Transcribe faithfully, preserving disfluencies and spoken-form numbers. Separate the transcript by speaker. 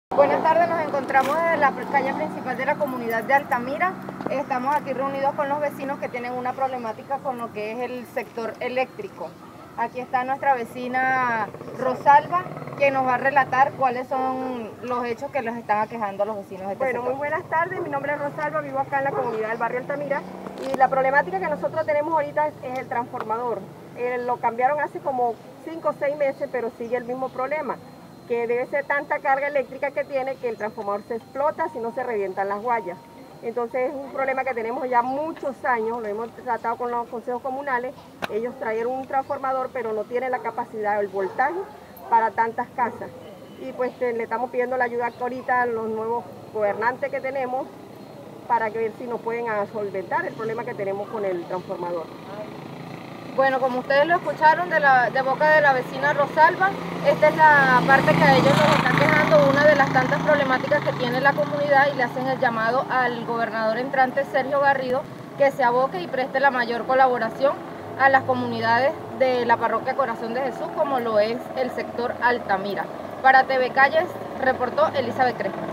Speaker 1: Buenas tardes, nos encontramos en la calle principal de la comunidad de Altamira. Estamos aquí reunidos con los vecinos que tienen una problemática con lo que es el sector eléctrico. Aquí está nuestra vecina Rosalba, que nos va a relatar cuáles son los hechos que los están aquejando a los vecinos de este
Speaker 2: Bueno,
Speaker 1: sector.
Speaker 2: muy buenas tardes, mi nombre es Rosalba, vivo acá en la comunidad del barrio Altamira y la problemática que nosotros tenemos ahorita es, es el transformador. Eh, lo cambiaron hace como cinco o seis meses, pero sigue el mismo problema, que debe ser tanta carga eléctrica que tiene que el transformador se explota si no se revientan las guayas. Entonces es un problema que tenemos ya muchos años, lo hemos tratado con los consejos comunales. Ellos trajeron un transformador, pero no tiene la capacidad, el voltaje para tantas casas. Y pues le estamos pidiendo la ayuda ahorita a los nuevos gobernantes que tenemos para ver si nos pueden solventar el problema que tenemos con el transformador.
Speaker 1: Bueno, como ustedes lo escucharon de, la, de boca de la vecina Rosalba, esta es la parte que a ellos nos está quejando, una de las tantas problemáticas que tiene la comunidad, y le hacen el llamado al gobernador entrante Sergio Garrido que se aboque y preste la mayor colaboración a las comunidades de la parroquia Corazón de Jesús, como lo es el sector Altamira. Para T V Calles, reportó Elizabeth Crespo.